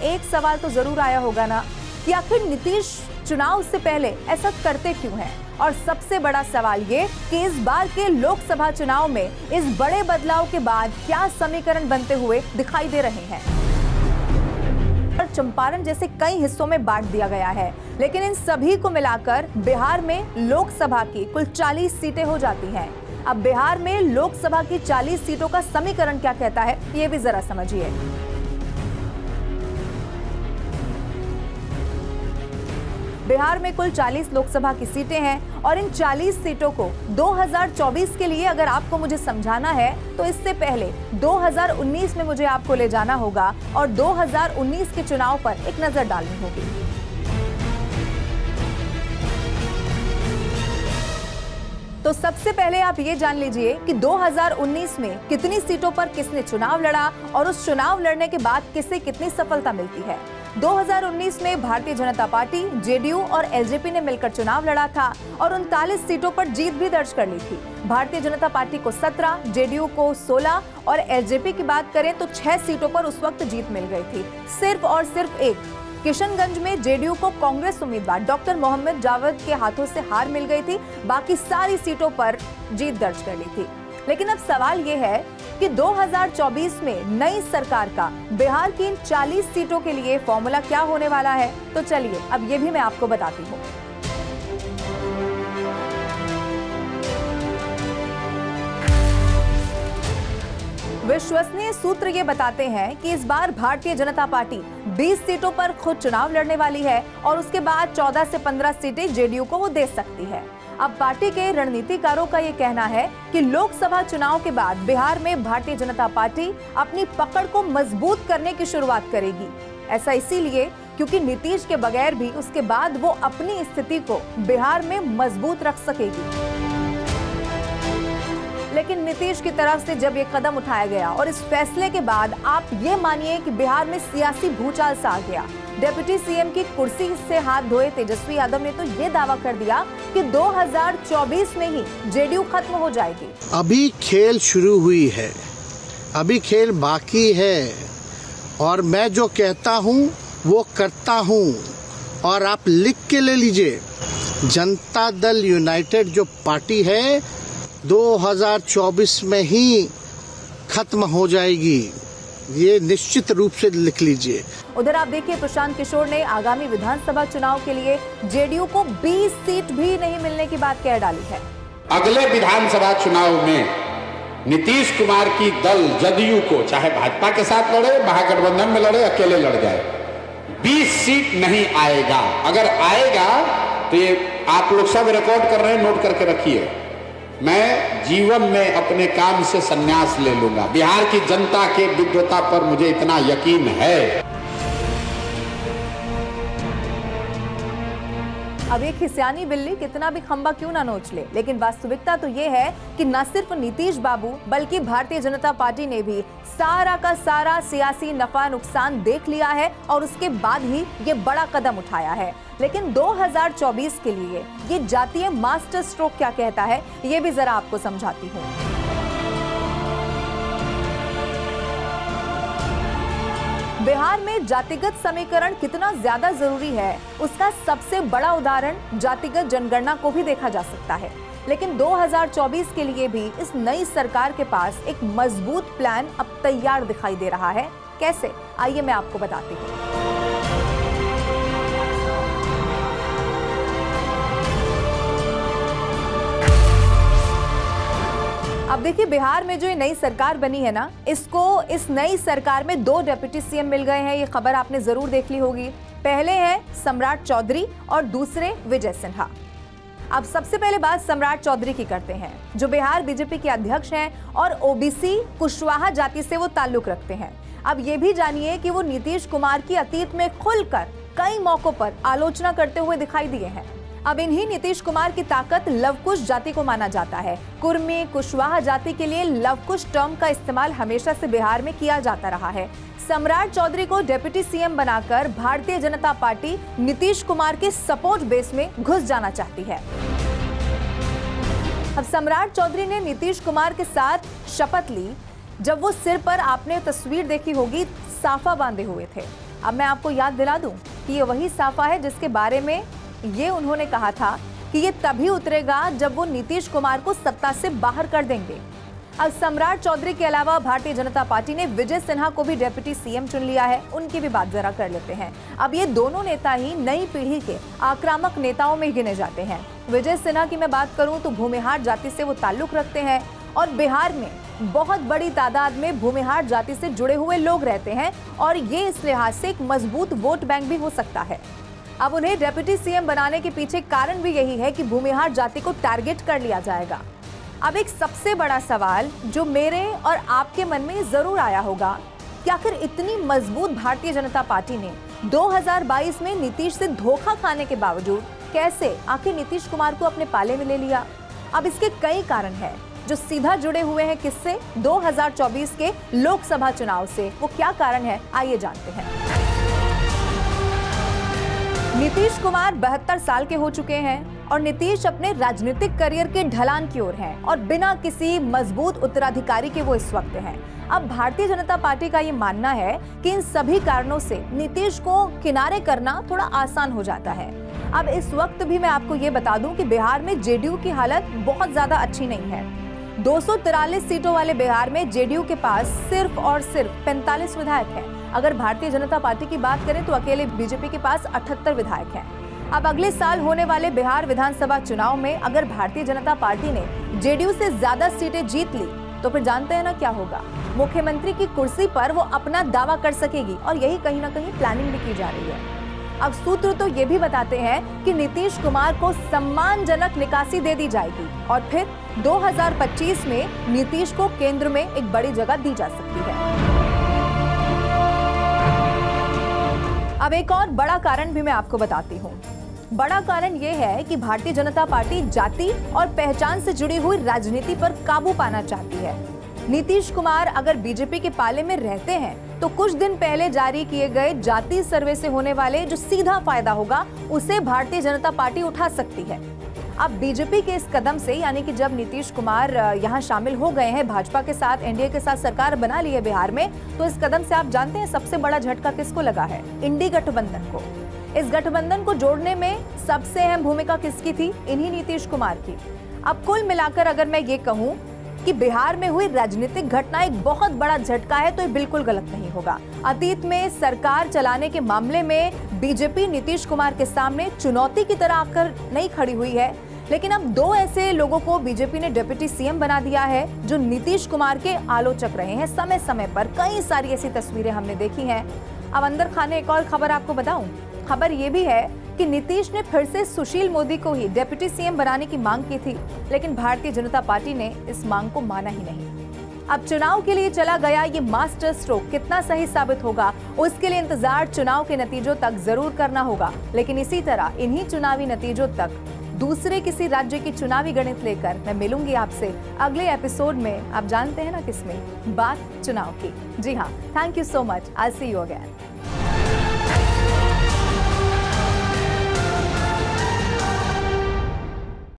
एक सवाल तो जरूर आया होगा ना कि आखिर नीतीश चुनाव से पहले ऐसा करते क्यों हैं? और सबसे बड़ा सवाल ये कि इस बार के लोकसभा चुनाव में इस बड़े बदलाव के बाद क्या समीकरण बनते हुए दिखाई दे रहे हैं। चंपारण जैसे कई हिस्सों में बांट दिया गया है, लेकिन इन सभी को मिलाकर बिहार में लोकसभा की कुल 40 सीटें हो जाती हैं। अब बिहार में लोकसभा की 40 सीटों का समीकरण क्या कहता है, ये भी जरा समझिए। बिहार में कुल 40 लोकसभा की सीटें हैं और इन 40 सीटों को 2024 के लिए अगर आपको मुझे समझाना है तो इससे पहले 2019 में मुझे आपको ले जाना होगा और 2019 के चुनाव पर एक नजर डालनी होगी। तो सबसे पहले आप ये जान लीजिए कि 2019 में कितनी सीटों पर किसने चुनाव लड़ा और उस चुनाव लड़ने के बाद किसे कितनी सफलता मिलती है। 2019 में भारतीय जनता पार्टी, जेडीयू और एलजेपी ने मिलकर चुनाव लड़ा था और 39 सीटों पर जीत भी दर्ज कर ली थी। भारतीय जनता पार्टी को 17, जेडीयू को 16 और एलजेपी की बात करें तो 6 सीटों पर उस वक्त जीत मिल गई थी। सिर्फ और सिर्फ एक किशनगंज में जेडीयू को कांग्रेस उम्मीदवार डॉक्टर मोहम्मद जावेद के हाथों से हार मिल गई थी। बाकी सारी सीटों पर जीत दर्ज कर ली थी। लेकिन अब सवाल ये है कि 2024 में नई सरकार का बिहार की इन 40 सीटों के लिए फॉर्मूला क्या होने वाला है, तो चलिए अब ये भी मैं आपको बताती हूँ। विश्वसनीय सूत्र ये बताते हैं कि इस बार भारतीय जनता पार्टी 20 सीटों पर खुद चुनाव लड़ने वाली है और उसके बाद 14 से 15 सीटें जेडीयू को वो दे सकती है। अब पार्टी के रणनीतिकारों का ये कहना है कि लोकसभा चुनाव के बाद बिहार में भारतीय जनता पार्टी अपनी पकड़ को मजबूत करने की शुरुआत करेगी। ऐसा इसीलिए क्योंकि नीतीश के बगैर भी उसके बाद वो अपनी स्थिति को बिहार में मजबूत रख सकेगी। लेकिन नीतीश की तरफ से जब ये कदम उठाया गया और इस फैसले के बाद आप ये मानिए कि बिहार में सियासी भूचाल सा आ गया। डिप्टी सीएम की कुर्सी से हाथ धोए तेजस्वी यादव ने तो ये दावा कर दिया कि 2024 में ही जेडीयू खत्म हो जाएगी। अभी खेल शुरू हुई है, अभी खेल बाकी है और मैं जो कहता हूँ वो करता हूँ। और आप लिख के ले लीजिए, जनता दल यूनाइटेड जो पार्टी है 2024 में ही खत्म हो जाएगी, ये निश्चित रूप से लिख लीजिए। उधर आप देखिए प्रशांत किशोर ने आगामी विधानसभा चुनाव के लिए जेडीयू को 20 सीट भी नहीं मिलने की बात कह डाली है। अगले विधानसभा चुनाव में नीतीश कुमार की दल जदयू को चाहे भाजपा के साथ लड़े, महागठबंधन में लड़े, अकेले लड़ जाए, 20 सीट नहीं आएगा। अगर आएगा तो ये आप लोग सब रिकॉर्ड कर रहे हैं, नोट करके रखिए। मैं जीवन में अपने काम से संन्यास ले लूंगा। बिहार की जनता के विद्वता पर मुझे इतना यकीन है। अब एक खिसियानी बिल्ली कितना भी खंबा क्यों ना नोच ले, लेकिन वास्तविकता तो ये है कि न सिर्फ नीतीश बाबू बल्कि भारतीय जनता पार्टी ने भी सारा का सारा सियासी नफा नुकसान देख लिया है और उसके बाद ही ये बड़ा कदम उठाया है। लेकिन 2024 के लिए ये जातीय मास्टर स्ट्रोक क्या कहता है, ये भी जरा आपको समझाती हूँ। बिहार में जातिगत समीकरण कितना ज्यादा जरूरी है, उसका सबसे बड़ा उदाहरण जातिगत जनगणना को भी देखा जा सकता है। लेकिन 2024 के लिए भी इस नई सरकार के पास एक मजबूत प्लान अब तैयार दिखाई दे रहा है। कैसे, आइए मैं आपको बताती हूँ। अब देखिए बिहार में जो ये नई सरकार बनी है ना, इस नई सरकार में 2 डिप्टी सीएम मिल गए हैं। ये खबर आपने जरूर देख ली होगी। पहले हैं सम्राट चौधरी और दूसरे विजय सिन्हा। अब सबसे पहले बात सम्राट चौधरी की करते हैं, जो बिहार बीजेपी के अध्यक्ष हैं और ओबीसी कुशवाहा जाति से वो ताल्लुक रखते हैं। अब ये भी जानिए कि वो नीतीश कुमार की अतीत में खुलकर कई मौकों पर आलोचना करते हुए दिखाई दिए हैं। अब इन्हीं नीतीश कुमार की ताकत लवकुश जाति को माना जाता है। कुर्मी कुशवाहा जाति के लिए लवकुश टर्म का इस्तेमाल हमेशा से बिहार में किया जाता रहा है। सम्राट चौधरी को डिप्टी सीएम बनाकर भारतीय जनता पार्टी नीतीश कुमार के सपोर्ट बेस में घुस जाना चाहती है। अब सम्राट चौधरी ने नीतीश कुमार के साथ शपथ ली जब वो सिर पर आपने तस्वीर देखी होगी साफा बांधे हुए थे। अब मैं आपको याद दिला दूं कि ये वही साफा है जिसके बारे में ये उन्होंने कहा था कि ये तभी उतरेगा जब वो नीतीश कुमार को सत्ता से बाहर कर देंगे। अब सम्राट चौधरी के अलावा भारतीय जनता पार्टी ने विजय सिन्हा को भी डिप्टी सीएम चुन लिया है। उनकी भी बात जरा कर लेते हैं। अब ये दोनों नेता ही नई पीढ़ी के आक्रामक नेताओं में गिने जाते हैं। विजय सिन्हा की मैं बात करूं तो भूमिहार जाति से वो ताल्लुक रखते हैं और बिहार में बहुत बड़ी तादाद में भूमिहार जाति से जुड़े हुए लोग रहते हैं और ये इस लिहाज से एक मजबूत वोट बैंक भी हो सकता है। अब उन्हें डिप्टी सीएम बनाने के पीछे कारण भी यही है कि भूमिहार जाति को टारगेट कर लिया जाएगा। अब एक सबसे बड़ा सवाल जो मेरे और आपके मन में जरूर आया होगा कि आखिर इतनी मजबूत भारतीय जनता पार्टी ने 2022 में नीतीश से धोखा खाने के बावजूद कैसे आखिर नीतीश कुमार को अपने पाले में ले लिया। अब इसके कई कारण हैं जो सीधा जुड़े हुए हैं किससे, 2024 के लोकसभा चुनाव से। वो क्या कारण है, आइए जानते हैं। नीतीश कुमार 72 साल के हो चुके हैं और नीतीश अपने राजनीतिक करियर के ढलान की ओर हैं और बिना किसी मजबूत उत्तराधिकारी के वो इस वक्त हैं। अब भारतीय जनता पार्टी का ये मानना है कि इन सभी कारणों से नीतीश को किनारे करना थोड़ा आसान हो जाता है। अब इस वक्त भी मैं आपको ये बता दूं कि बिहार में जेडीयू की हालत बहुत ज्यादा अच्छी नहीं है। 243 सीटों वाले बिहार में जेडीयू के पास सिर्फ और सिर्फ 45 विधायक हैं। अगर भारतीय जनता पार्टी की बात करें तो अकेले बीजेपी के पास 78 विधायक हैं। अब अगले साल होने वाले बिहार विधानसभा चुनाव में अगर भारतीय जनता पार्टी ने जेडीयू से ज्यादा सीटें जीत ली तो फिर जानते हैं ना क्या होगा, मुख्यमंत्री की कुर्सी पर वो अपना दावा कर सकेगी और यही कहीं ना कहीं प्लानिंग भी की जा रही है। अब सूत्र तो ये भी बताते हैं कि नीतीश कुमार को सम्मानजनक निकासी दे दी जाएगी और फिर 2025 में नीतीश को केंद्र में एक बड़ी जगह दी जा सकती है। अब एक और बड़ा कारण भी मैं आपको बताती हूँ। बड़ा कारण यह है कि भारतीय जनता पार्टी जाति और पहचान से जुड़ी हुई राजनीति पर काबू पाना चाहती है। नीतीश कुमार अगर बीजेपी के पाले में रहते हैं तो कुछ दिन पहले जारी किए गए जाति सर्वे से होने वाले जो सीधा फायदा होगा उसे भारतीय जनता पार्टी उठा सकती है। अब बीजेपी के इस कदम से, यानी कि जब नीतीश कुमार यहां शामिल हो गए हैं भाजपा के साथ, एनडीए के साथ सरकार बना ली है बिहार में, तो इस कदम से आप जानते हैं सबसे बड़ा झटका किसको लगा है? इंडी गठबंधन को। इस गठबंधन को जोड़ने में सबसे अहम भूमिका किसकी थी? इन्हीं नीतीश कुमार की। अब कुल मिलाकर अगर मैं ये कहूं कि बिहार में हुई राजनीतिक घटना एक बहुत बड़ा झटका है तो ये बिल्कुल गलत नहीं होगा। अतीत में सरकार चलाने के मामले में बीजेपी नीतीश कुमार के सामने चुनौती की तरह आकर नहीं खड़ी हुई है, लेकिन अब दो ऐसे लोगों को बीजेपी ने डिप्टी सीएम बना दिया है जो नीतीश कुमार के आलोचक रहे हैं। समय समय पर कई सारी ऐसी तस्वीरें हमने देखी हैं। अब अंदर खाने एक और खबर आपको बताऊं। खबर ये भी है कि नीतीश ने फिर से सुशील मोदी को ही डिप्टी सीएम बनाने की मांग की थी, लेकिन भारतीय जनता पार्टी ने इस मांग को माना ही नहीं। अब चुनाव के लिए चला गया ये मास्टर स्ट्रोक कितना सही साबित होगा, उसके लिए इंतजार चुनाव के नतीजों तक जरूर करना होगा। लेकिन इसी तरह इन्हीं चुनावी नतीजों तक दूसरे किसी राज्य की चुनावी गणित लेकर मैं मिलूंगी आपसे अगले एपिसोड में। आप जानते हैं ना किसमें? बात चुनाव की। जी हाँ, thank you so much. I see you again.